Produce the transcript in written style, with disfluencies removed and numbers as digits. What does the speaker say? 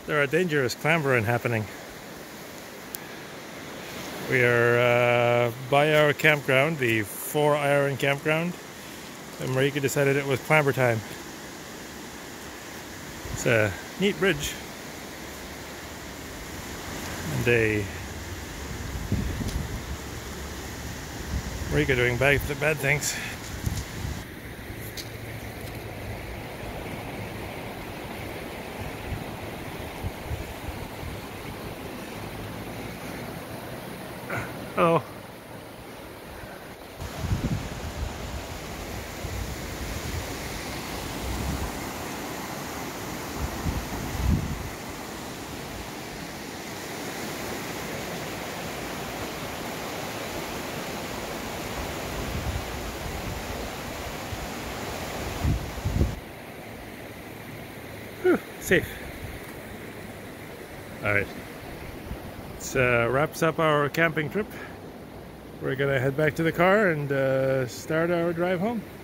There are dangerous clambering happening. We are by our campground, the 4 Iron campground, and Marika decided it was clamber time. It's a neat bridge. And Marika doing bad things. Oh. Whew, safe. All right. This wraps up our camping trip. We're gonna head back to the car and start our drive home.